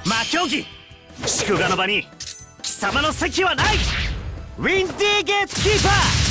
魔鏡技祝賀の場に貴様の席はない。ウィンディゲートキーパー。